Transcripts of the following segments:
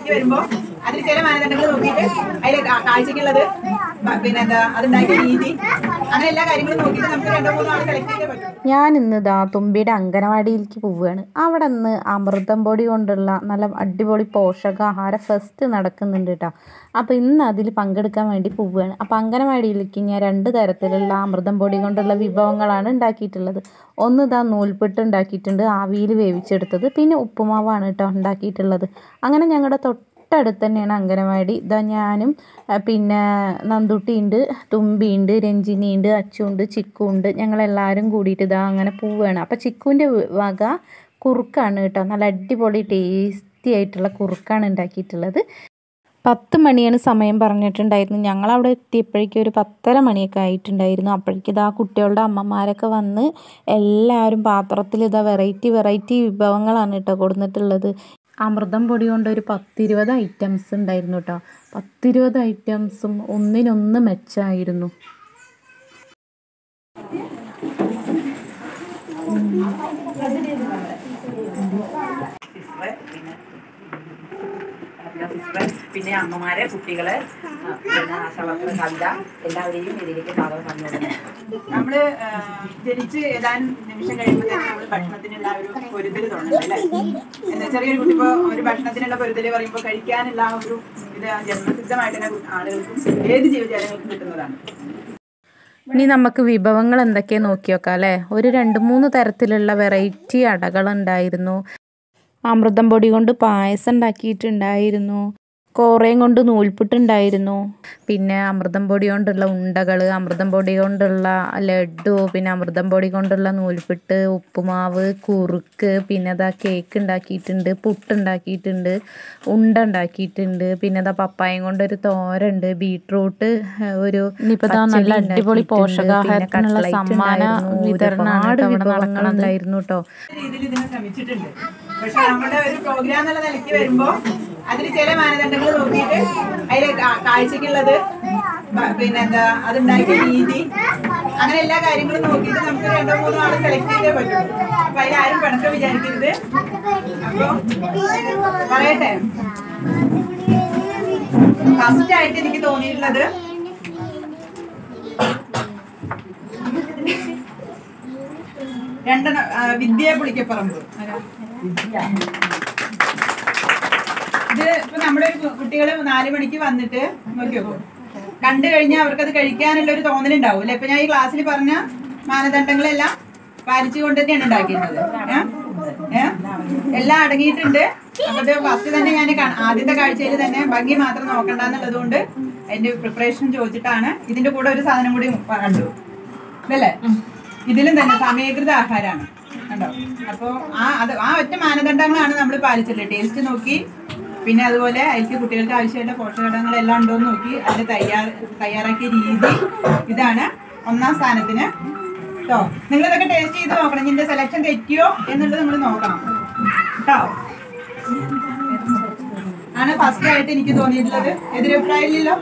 നിലയ്ക്ക് വരുമ്പോൾ അതിൽ ചില മാനദണ്ഡങ്ങൾ നോക്കിയിട്ട് അതിൽ കാഴ്ചക്കുള്ളത് പിന്നെ എന്താ അതുണ്ടാക്കിയ രീതി അങ്ങനെ എല്ലാ കാര്യങ്ങളും നോക്കിയിട്ട് നമുക്ക് 2-3 ആൾ സെലക്ട് ചെയ്തേ പറ്റും. ഞാൻ ഇന്ന് തുമ്പിയുടെ അംഗനവാടിയിലേക്ക് പോവുകയാണ്. അവിടെ നിന്ന് അമൃതം പൊടി കൊണ്ടുള്ള നല്ല അടിപൊളി പോഷകാഹാര ഫെസ്റ്റ് നടക്കുന്നുണ്ട് കേട്ടോ. അപ്പോൾ ഇന്ന് അതിൽ പങ്കെടുക്കാൻ വേണ്ടി പോവുകയാണ്. അപ്പോൾ അംഗനവാടിയിലേക്ക് ഞാൻ 2 തരത്തിലുള്ള അമൃതം പൊടി കൊണ്ടുള്ള വിഭവങ്ങളാണ് ഉണ്ടാക്കിയിട്ടുള്ളത്. ഒന്ന് നൂൽപുട്ട് ഉണ്ടാക്കിയിട്ടുണ്ട്, ആവിയിൽ വേവിച്ചെടുത്തത്. പിന്നെ ഉപ്പുമാവാണ് കേട്ടോ ഉണ്ടാക്കിയിട്ടുള്ളത്. അങ്ങനെ ഞങ്ങളുടെ തൊട്ടടുത്ത് തന്നെയാണ് അംഗനവാടി. ഞാനും പിന്നെ നന്ദുട്ടിയുണ്ട്, തുമ്പിയുണ്ട്, രഞ്ജിനിയുണ്ട്, അച്ചുണ്ട്, ചിക്കുണ്ട്. ഞങ്ങളെല്ലാവരും കൂടിയിട്ട് അങ്ങനെ പോവുകയാണ്. അപ്പോൾ ചിക്കുവിൻ്റെ വക കുറുക്കാണ് കേട്ടോ. നല്ല അടിപൊളി ടേസ്റ്റി ആയിട്ടുള്ള കുറുക്കാണ് ഉണ്ടാക്കിയിട്ടുള്ളത്. 10 മണിയാണ് സമയം പറഞ്ഞിട്ടുണ്ടായിരുന്നു. ഞങ്ങളവിടെ എത്തിയപ്പോഴേക്കും ഒരു 10:30 മണിയൊക്കെ ആയിട്ടുണ്ടായിരുന്നു. അപ്പോഴേക്കും കുട്ടികളുടെ അമ്മമാരൊക്കെ വന്ന് എല്ലാവരും പാത്രത്തിൽ വെറൈറ്റി വിഭവങ്ങളാണ് കേട്ടോ കൊടുത്തിട്ടുള്ളത്. അമൃതം പൊടി കൊണ്ട് ഒരു 10-20 ഐറ്റംസ് ഉണ്ടായിരുന്നു കേട്ടോ. 10-20 ഐറ്റംസും ഒന്നിനൊന്ന് മെച്ചമായിരുന്നു. പിന്നെ അമ്മമാരെ, കുട്ടികള്, പിന്നെ ആശാവർക്കർ, കവിത എല്ലാവരെയും ഇതിലേക്ക് സ്വാഗതം പറഞ്ഞു. നമ്മള് ജനിച്ച് ഏതാനും നിമിഷം കഴിയുമ്പോൾ തന്നെ നമ്മൾ ഭക്ഷണത്തിനുള്ള ഒരു പൊരുതൽ തുടങ്ങുന്നത് അല്ലേ? എന്താ ചെറിയൊരു കുട്ടി ഇപ്പോൾ ഒരു ഭക്ഷണത്തിനുള്ള പൊരുതൽ പറയുമ്പോൾ കഴിക്കാനുള്ള ഒരു ഇത് ജന്മസിദ്ധമായിട്ട് തന്നെ ആളുകൾക്കും ഏത് ജീവജാലങ്ങൾക്കും കിട്ടുന്നതാണ്. ഇനി നമുക്ക് വിഭവങ്ങൾ എന്തൊക്കെയാണ് നോക്കി നോക്കാം അല്ലേ? ഒരു 2-3 തരത്തിലുള്ള വെറൈറ്റി അടകളുണ്ടായിരുന്നു. അമൃതം പൊടി കൊണ്ട് പായസം ഉണ്ടാക്കിയിട്ടുണ്ടായിരുന്നു, കോറയും കൊണ്ട് നൂൽപുട്ടുണ്ടായിരുന്നു, പിന്നെ അമൃതം പൊടി കൊണ്ടുള്ള ഉണ്ടകൾ, അമൃതം പൊടി കൊണ്ടുള്ള ലഡു, പിന്നെ അമൃതം പൊടി കൊണ്ടുള്ള നൂൽപുട്ട്, ഉപ്പുമാവ്, കുറുക്ക്, പിന്നെ കേക്ക് ഉണ്ടാക്കിയിട്ടുണ്ട്, പുട്ടുണ്ടാക്കിയിട്ടുണ്ട്, ഉണ്ട ഉണ്ടാക്കിയിട്ടുണ്ട്, പിന്നെ പപ്പായം കൊണ്ടൊരു തോരണ്ട്, ബീട്രൂട്ട് ഒരു നല്ല അടിപൊളി പോഷകാഹാരത്തിനുള്ള സമ്മാന വിതരണമാണ് വിഭവങ്ങളുണ്ടായിരുന്നു കേട്ടോ. രീതിയിൽ ഇതിനെ ശ്രമിച്ചിട്ടുണ്ട്. പക്ഷെ നമ്മുടെ ഒരു പ്രോഗ്രാം എന്നുള്ള നിലയ്ക്ക് വരുമ്പോ അതിൽ ചില മാനദണ്ഡങ്ങൾ നോക്കിയിട്ട് അതിൽ കാഴ്ചക്കുള്ളത് പിന്നെ എന്താ അതുണ്ടാക്കിയ രീതി അങ്ങനെ എല്ലാ കാര്യങ്ങളും നോക്കിയിട്ട് നമുക്ക് 2-3 ആൾ സെലക്ട് ചെയ്തേ പറ്റുള്ളൂ. അപ്പൊ അതിലാരും പിണക്കം വിചാരിക്കരുത്. അപ്പൊ പറയട്ടെ, ഫസ്റ്റ് ആയിട്ട് എനിക്ക് തോന്നിയിട്ടുള്ളത് വിദ്യ പുളിക്കപ്പറമ്പ്. ഇത് ഇപ്പൊ നമ്മുടെ കുട്ടികള് 4 മണിക്ക് വന്നിട്ട് നോക്കിയോ കണ്ടു കഴിഞ്ഞാൽ അവർക്കത് കഴിക്കാനുള്ള ഒരു തോന്നലുണ്ടാവും അല്ലെ? ഇപ്പൊ ഞാൻ ഈ ക്ലാസ്സിൽ പറഞ്ഞ മാനദണ്ഡങ്ങളെല്ലാം പാലിച്ചുകൊണ്ട് തന്നെയാണ് ഉണ്ടാക്കിയിരുന്നത്. എല്ലാം അടങ്ങിയിട്ടുണ്ട്. അപ്പൊ ഫസ്റ്റ് തന്നെ ഞാൻ ആദ്യത്തെ കാഴ്ചയിൽ തന്നെ ഭംഗി മാത്രം നോക്കണ്ടെന്നുള്ളത് കൊണ്ട് അതിന്റെ പ്രിപ്പറേഷൻ ചോദിച്ചിട്ടാണ്. ഇതിന്റെ കൂടെ ഒരു സാധനം കൂടി കണ്ടു അല്ലേ? ഇതിലും തന്നെ സമീകൃത ആഹാരമാണ് കണ്ടോ. അപ്പൊ ആ ഒറ്റ മാനദണ്ഡങ്ങളാണ് നമ്മൾ പാലിച്ചത്. ടേസ്റ്റ് നോക്കി, പിന്നെ അതുപോലെ അതിലേക്ക് കുട്ടികൾക്ക് ആവശ്യമായിട്ടുള്ള പോഷകഘടകങ്ങളെല്ലാം ഉണ്ടോയെന്ന് നോക്കി അതിൽ തയ്യാറാക്കിയ രീതി. ഇതാണ് 1ാം സ്ഥാനത്തിന് കേട്ടോ. നിങ്ങളിതൊക്കെ ടേസ്റ്റ് ചെയ്ത് നോക്കണം. ഇതിന്റെ സെലക്ഷൻ തെറ്റിയോ എന്നുള്ളത് നിങ്ങൾ നോക്കണം കേട്ടോ. ആണ് ഫസ്റ്റ് ആയിട്ട് എനിക്ക് തോന്നിയിട്ടുള്ളത്. എതിരഭിപ്രായമില്ലല്ലോ.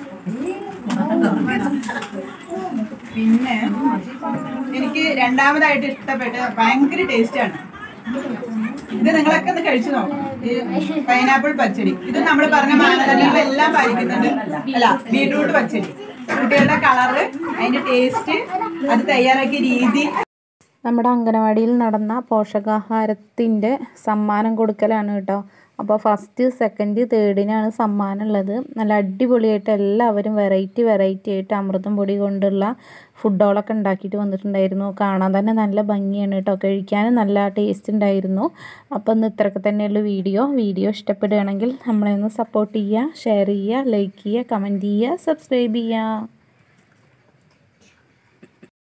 പിന്നെ എനിക്ക് രണ്ടാമതായിട്ട് ഇഷ്ടപ്പെട്ട ഭയങ്കര ടേസ്റ്റാണ്. ഇത് നിങ്ങളൊക്കെ ഒന്ന് കഴിച്ചു നോക്കണം. പൈനാപ്പിൾ പച്ചടി ഇത് നമ്മൾ പറഞ്ഞ മാനദണ്ഡങ്ങളെല്ലാം പാലിക്കുന്നുണ്ട്. അല്ല, ബീട്രൂട്ട് പച്ചടി, കുട്ടികളുടെ കളറ്, അതിന്റെ ടേസ്റ്റ്, അത് തയ്യാറാക്കിയ രീതി. നമ്മുടെ അംഗനവാടിയിൽ നടന്ന പോഷകാഹാരത്തിൻ്റെ സമ്മാനം കൊടുക്കലാണ് കേട്ടോ. അപ്പോൾ ഫസ്റ്റ്, സെക്കൻഡ്, തേർഡിനാണ് സമ്മാനം ഉള്ളത്. നല്ല അടിപൊളിയായിട്ട് എല്ലാവരും വെറൈറ്റി ആയിട്ട് അമൃതം പൊടി കൊണ്ടുള്ള ഫുഡുകളൊക്കെ ഉണ്ടാക്കിയിട്ട് വന്നിട്ടുണ്ടായിരുന്നു. കാണാൻ തന്നെ നല്ല ഭംഗിയാണ് കേട്ടോ. കഴിക്കാനും നല്ല ടേസ്റ്റ് ഉണ്ടായിരുന്നു. അപ്പോൾ ഇന്ന് ഇത്രയൊക്കെ തന്നെയുള്ള വീഡിയോ ഇഷ്ടപ്പെടുകയാണെങ്കിൽ നമ്മളെ ഒന്ന് സപ്പോർട്ട് ചെയ്യുക, ഷെയർ ചെയ്യുക, ലൈക്ക് ചെയ്യുക, കമൻറ്റ് ചെയ്യുക, സബ്സ്ക്രൈബ് ചെയ്യുക.